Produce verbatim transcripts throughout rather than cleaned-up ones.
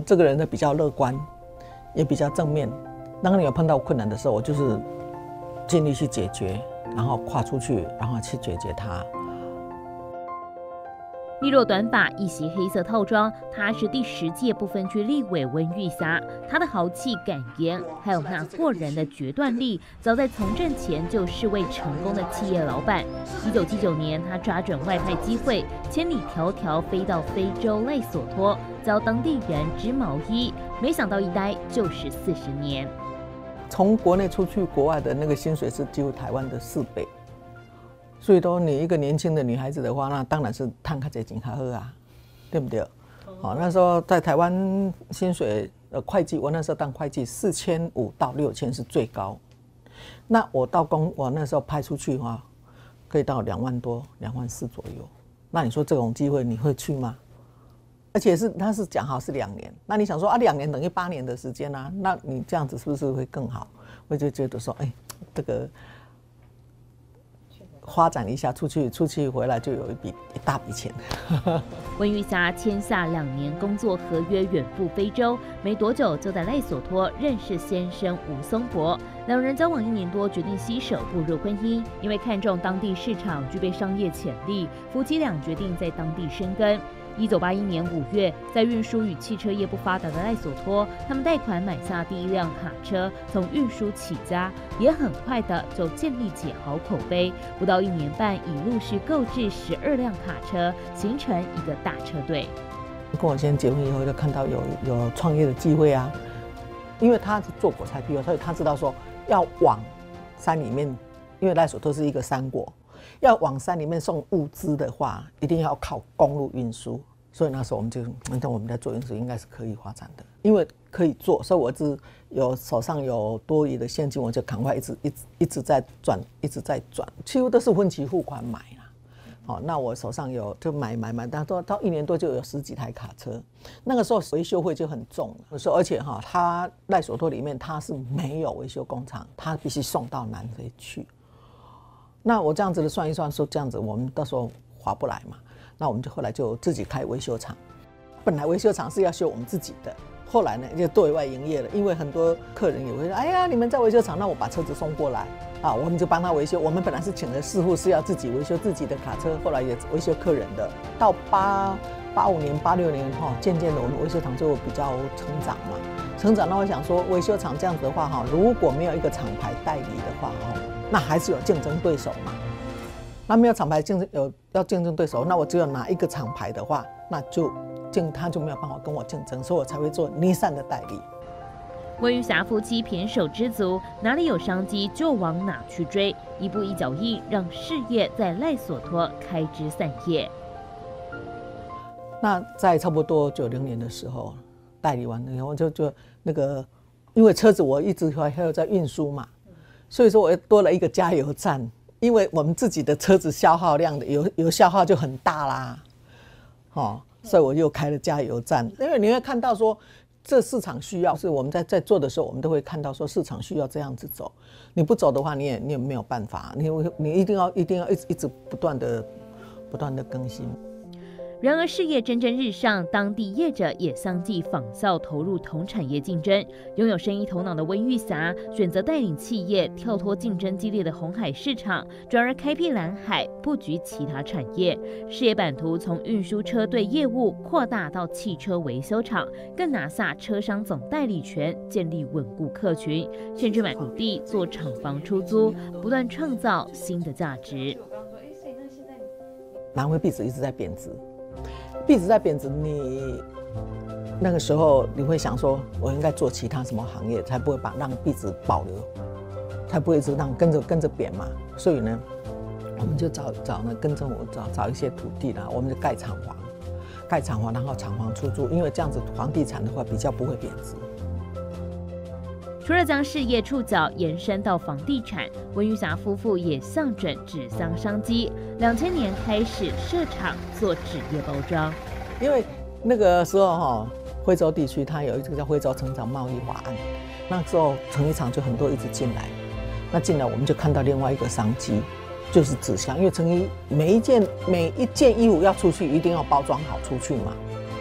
这个人呢比较乐观，也比较正面。当你有碰到困难的时候，我就是尽力去解决，然后跨出去，然后去解决它。 利落短发，一袭黑色套装，她是第十届不分区立委温玉霞。她的豪气、敢言，还有那过人的决断力，早在从政前就是位成功的企业老板。一九七九年，她抓准外派机会，千里迢迢飞到非洲赖索托，教当地人织毛衣。没想到一待就是四十年。 从国内出去国外的那个薪水是几乎台湾的四倍。所以说，你一个年轻的女孩子的话，那当然是赚较多钱较好啊，对不对？好、哦，那时候在台湾薪水呃会计，我那时候当会计四千五到六千是最高。那我到公，我那时候派出去的话，可以到两万多、两万四左右。那你说这种机会你会去吗？而且是他是讲好是两年，那你想说啊，两年等于八年的时间啊，那你这样子是不是会更好？我就觉得说，哎，这个。发展一下，出去出去回来就有一笔一大笔钱。 温玉霞签下两年工作合约，远赴非洲，没多久就在赖索托认识先生吴松伯，两人交往一年多，决定携手步入婚姻。因为看中当地市场具备商业潜力，夫妻俩决定在当地生根。一九八一年五月，在运输与汽车业不发达的赖索托，他们贷款买下第一辆卡车，从运输起家，也很快的就建立起好口碑。不到一年半，已陆续购置十二辆卡车，形成一个大车队。 跟我先生结婚以后，就看到有有创业的机会啊，因为他是做果菜批发，所以他知道说要往山里面，因为赖索托是一个山国。要往山里面送物资的话，一定要靠公路运输，所以那时候我们就，那我们在做运输应该是可以发展的，因为可以做，所以我只有手上有多余的现金，我就赶快一直一直一直在转，一直在转，几乎都是分期付款买啦。好，那我手上有就买买买，但到到一年多就有十几台卡车，那个时候维修费就很重了，说而且哈，它赖索托里面它是没有维修工厂，它必须送到南非去。那我这样子的算一算，说这样子我们到时候划不来嘛，那我们就后来就自己开维修厂。本来维修厂是要修我们自己的，后来呢就对外营业了，因为很多客人也会说，哎呀，你们在维修厂，那我把车子送过来啊，我们就帮他维修。我们本来是请的师傅是要自己维修自己的卡车，后来也维修客人的。到八八五年、八六年哈，渐渐的我们维修厂就比较成长嘛，成长。那我想说，维修厂这样子的话哈，如果没有一个厂牌代理的话哈。那还是有竞争对手嘛？那没有厂牌竞争有要竞争对手，那我只有拿一个厂牌的话，那就竞他就没有办法跟我竞争，所以我才会做尼桑的代理。 温玉霞夫妻胼手知足，哪里有商机就往哪去追，一步一脚印，让事业在赖索托开枝散叶。 那在差不多九零年的时候，代理完了以后就就那个，因为车子我一直还有在运输嘛。所以说，我多了一个加油站，因为我们自己的车子消耗量的油油消耗就很大啦，哦，所以我又开了加油站。因为你会看到说，这市场需要，是我们在在做的时候，我们都会看到说市场需要这样子走。你不走的话，你也你也没有办法，你你一定要一定要一直一直不断的不断的更新。 然而事业蒸蒸日上，当地业者也相继仿效投入同产业竞争。拥有生意头脑的温玉霞选择带领企业跳脱竞争激烈的红海市场，转而开辟蓝海，布局其他产业。事业版图从运输车队业务扩大到汽车维修厂，更拿下车商总代理权，建立稳固客群，甚至买土地做厂房出租，不断创造新的价值。 南非币值一直在贬值。币值在贬值，你那个时候你会想说，我应该做其他什么行业，才不会把让币值保留，才不会一直让跟着跟着贬嘛。所以呢，我们就找找呢跟着我找找一些土地啦，我们就盖厂房，盖厂房，然后厂房出租，因为这样子房地产的话比较不会贬值。 除了将事业触角延伸到房地产，温玉霞夫妇也向准纸箱商机。两千年开始设厂做纸业包装， 因为那个时候哈，徽州地区它有一个叫徽州成长贸易法案，那时候成衣厂就很多一直进来，那进来我们就看到另外一个商机，就是纸箱，因为成衣每一件每一件衣服要出去一定要包装好出去嘛，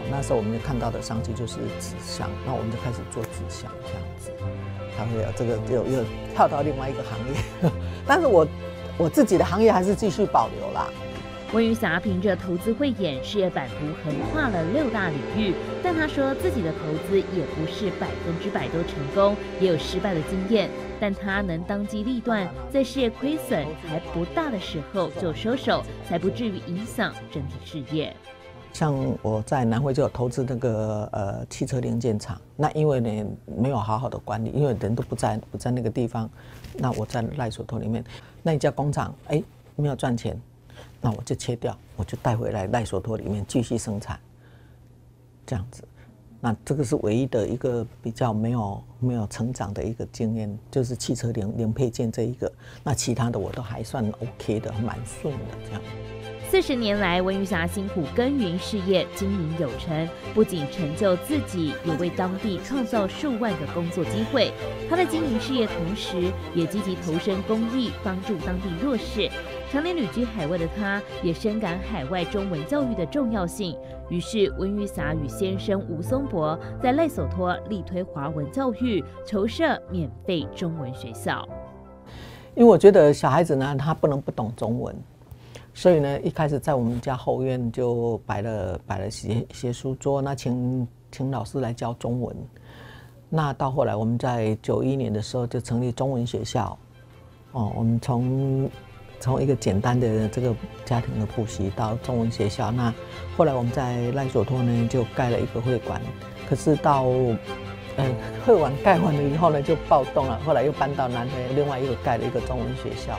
那时候我们就看到的商机就是纸箱，那我们就开始做纸箱这样子。才会有这个又又跳到另外一个行业，但是我我自己的行业还是继续保留啦。 温瑜霞凭着投资慧眼，事业版图横跨了六大领域，但他说自己的投资也不是百分之百都成功，也有失败的经验。但他能当机立断，在事业亏损还不大的时候就收手，才不至于影响整体事业。 像我在南汇就有投资那个呃汽车零件厂，那因为呢没有好好的管理，因为人都不在不在那个地方，那我在赖手头里面那一家工厂哎没有赚钱，那我就切掉，我就带回来赖手头里面继续生产，这样子。那这个是唯一的一个比较没有没有成长的一个经验，就是汽车零零配件这一个，那其他的我都还算 OK 的，蛮顺的这样。 四十年来，温瑜霞辛苦耕耘事业，经营有成，不仅成就自己，也为当地创造数万个工作机会。他在经营事业同时，也积极投身公益，帮助当地弱势。常年旅居海外的他，也深感海外中文教育的重要性。于是，温瑜霞与先生吴松柏在赖索托力推华文教育，筹设免费中文学校。 因为我觉得小孩子呢，他不能不懂中文。所以呢，一开始在我们家后院就摆了摆了些些书桌，那请请老师来教中文。那到后来，我们在九一年的时候就成立中文学校。哦，我们从从一个简单的这个家庭的补习到中文学校。那后来我们在赖索托呢就盖了一个会馆，可是到呃会馆盖完了以后呢就暴动了，后来又搬到南回另外一个盖了一个中文学校。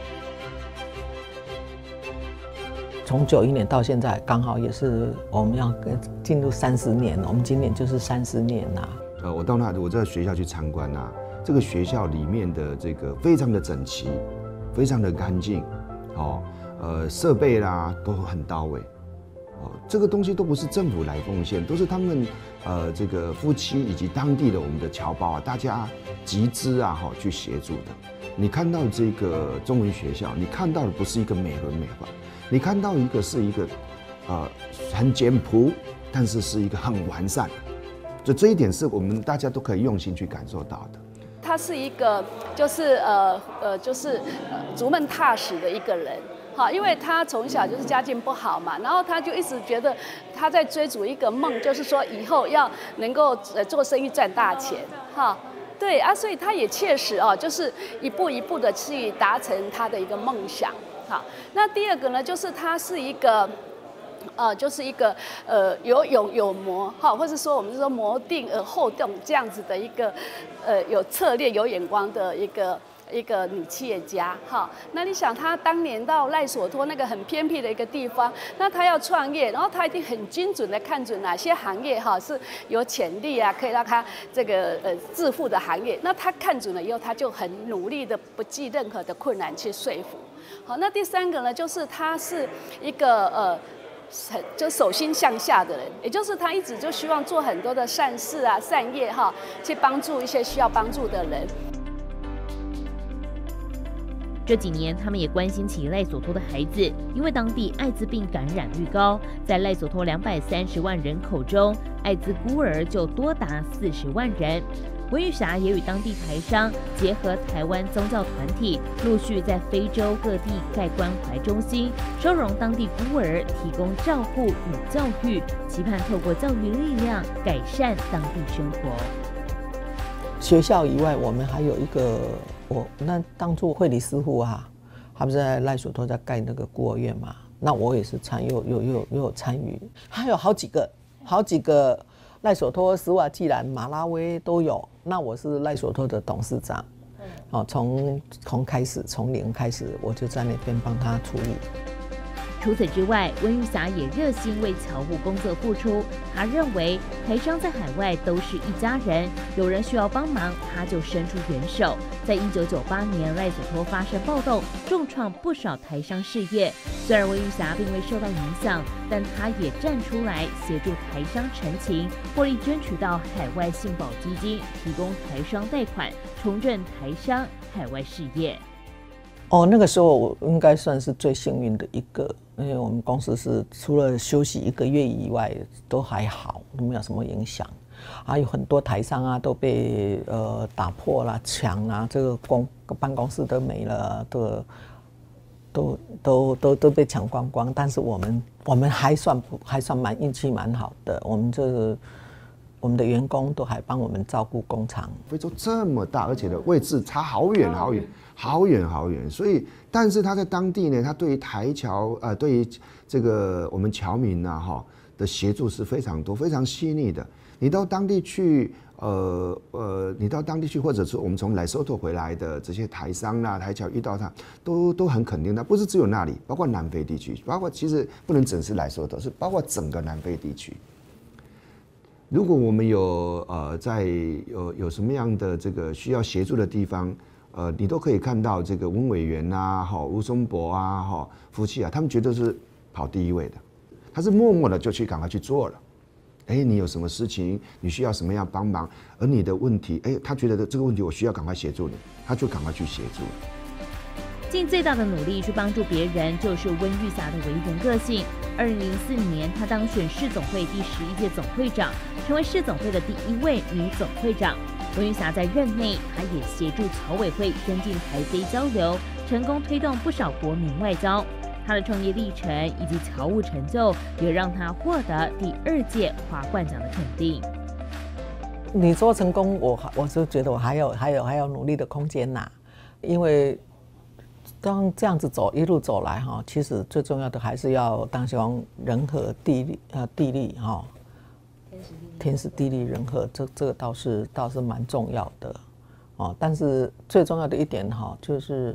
从九一年到现在，刚好也是我们要进入三十年了。我们今年就是三十年啦。 呃，我到那我在学校去参观啊，这个学校里面的这个非常的整齐，非常的干净，哦，呃，设备啦都很到位，哦，这个东西都不是政府来贡献，都是他们呃这个夫妻以及当地的我们的侨胞啊，大家集资啊哈去协助的。你看到这个中文学校，你看到的不是一个美轮美奂。你看到一个是一个，呃，很简朴，但是是一个很完善，就这一点是我们大家都可以用心去感受到的。 他是一个，就是呃呃，就是呃逐梦踏实的一个人，哈，因为他从小就是家境不好嘛，然后他就一直觉得他在追逐一个梦，就是说以后要能够呃做生意赚大钱，哈。对啊，所以他也切实哦，就是一步一步的去达成他的一个梦想。好，那第二个呢，就是他是一个，呃，就是一个呃有勇有谋哈，或者说我们说谋定而后动这样子的一个呃有策略、有眼光的一个一个女企业家哈。那你想，她当年到赖索托那个很偏僻的一个地方，那她要创业，然后她一定很精准的看准哪些行业哈是有潜力啊，可以让她这个呃致富的行业。那她看准了以后，她就很努力的不计任何的困难去说服。好，那第三个呢，就是他是一个呃，就手心向下的人，也就是他一直就希望做很多的善事啊、善业哈，去帮助一些需要帮助的人。 这几年，他们也关心起赖索托的孩子，因为当地艾滋病感染率高，在赖索托两百三十万人口中，艾滋孤儿就多达四十万人。温瑜霞也与当地台商结合台湾宗教团体，陆续在非洲各地盖关怀中心，收容当地孤儿，提供照护与教育，期盼透过教育力量改善当地生活。 学校以外，我们还有一个，我那当初惠理师傅啊，他不是在赖索托在盖那个孤儿院嘛？那我也是参有有有有参与，还有好几个好几个。赖索托、史瓦济兰、马拉维都有。那我是赖索托的董事长，哦，从从开始从零开始，我就在那边帮他处理。 除此之外，温瑜霞也热心为侨务工作付出。他认为台商在海外都是一家人，有人需要帮忙，他就伸出援手。在一九九八年，赖索托发生暴动，重创不少台商事业。虽然温瑜霞并未受到影响，但他也站出来协助台商陈情，获利争取到海外信保基金，提供台商贷款，重振台商海外事业。 哦，那个时候我应该算是最幸运的一个，因为我们公司是除了休息一个月以外，都还好，都没有什么影响。还有很多台商啊都被呃打破了、抢啊，这个公办公室都没了，都都都都都被抢光光。但是我们我们还算不还算蛮运气蛮好的，我们就是我们的员工都还帮我们照顾工厂。 非洲这么大，而且的位置差好远好远好远好远，所以但是他在当地呢，他对于台侨呃对于这个我们侨民呐哈的协助是非常多、非常细腻的。你到当地去，呃呃，你到当地去，或者是我们从莱索托回来的这些台商啦、台侨遇到他，都都很肯定的，不是只有那里，包括南非地区，包括其实不能只是莱索托，是包括整个南非地区。如果我们有呃在有有什么样的这个需要协助的地方，呃，你都可以看到这个温委员啊、哈吴松博啊、哈夫妻啊，他们绝对是跑第一位的，他是默默的就去赶快去做了。哎，你有什么事情，你需要什么样帮忙，而你的问题，哎，他觉得这个问题我需要赶快协助你，他就赶快去协助。 尽最大的努力去帮助别人，就是温玉霞的为人个性。二零零四年，她当选市总会第十一届总会长，成为市总会的第一位女总会长。温玉霞在任内，她也协助侨委会增进台非交流，成功推动不少国民外交。他的创业历程以及侨务成就，也让他获得第二届华冠奖的肯定。 你说成功，我我就觉得我还有还有还有努力的空间呐，因为当这样子走一路走来哈，其实最重要的还是要当希望人和地利呃地利哈，天时地利人和，这这个倒是倒是蛮重要的哦。但是最重要的一点哈，就是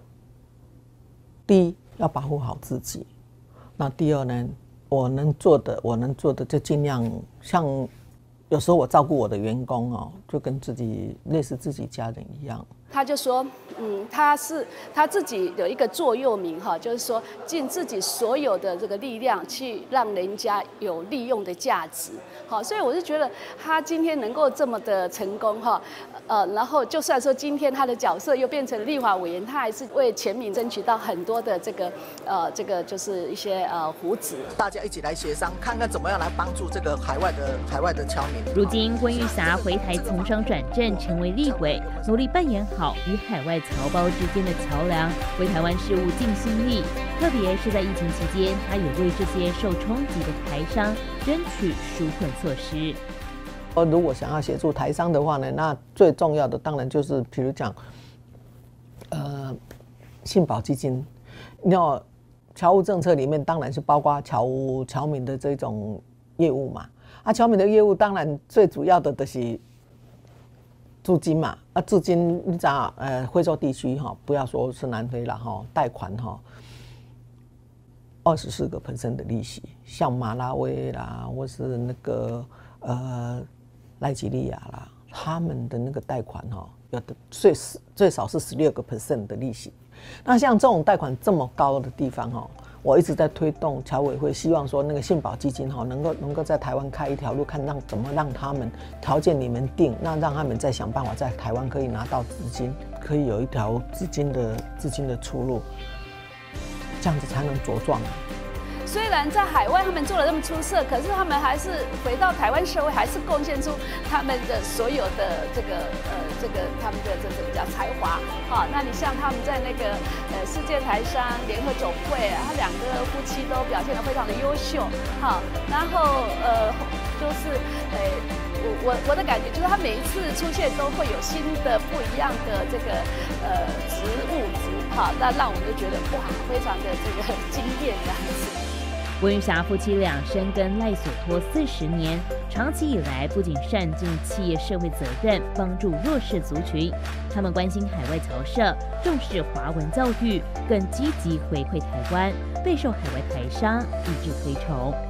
第一，要保护好自己。那第二呢，我能做的，我能做的就尽量，像有时候我照顾我的员工哦，就跟自己类似自己家人一样。 他就说，嗯，他是他自己有一个座右铭哈，就是说尽自己所有的这个力量去让人家有利用的价值。好，所以我是觉得他今天能够这么的成功哈，呃，然后就算说今天他的角色又变成立法委员，他还是为全民争取到很多的这个呃这个就是一些呃福祉。 大家一起来协商，看看怎么样来帮助这个海外的海外的侨民。 如今温玉霞回台从商转正，成为立委，努力扮演好与海外侨胞之间的桥梁，为台湾事务尽心力。特别是在疫情期间，他也为这些受冲击的台商争取纾困措施。 如果想要协助台商的话呢，那最重要的当然就是，比如讲，呃，信保基金，那侨务政策里面当然是包括侨务侨民的这种业务嘛。啊，侨民的业务当然最主要的就是租金嘛。啊，租金你知道，呃，非洲地区哈，不要说是南非了哈，贷款哈，二十四个 percent 的利息，像马拉维啦，或是那个呃。奈及利亚啦，他们的那个贷款哈，有的最最少是十六个 percent 的利息。那像这种贷款这么高的地方哈，我一直在推动侨委会，希望说那个信保基金哈，能够能够在台湾开一条路，看让怎么让他们条件你们定，那让他们再想办法在台湾可以拿到资金，可以有一条资金的资金的出路，这样子才能茁壮。 虽然在海外他们做得那么出色，可是他们还是回到台湾社会，还是贡献出他们的所有的这个呃这个他们的这怎么讲才华。好，那你像他们在那个呃世界台商联合总会，他两个夫妻都表现得非常的优秀。好，然后呃就是呃我我我的感觉就是他每一次出现都会有新的不一样的这个呃职务值，好，那让我们就觉得哇，非常的这个惊艳这样子。 温玉霞夫妻俩深耕赖索托四十年，长期以来不仅善尽企业社会责任，帮助弱势族群，他们关心海外侨社，重视华文教育，更积极回馈台湾，备受海外台商一致推崇。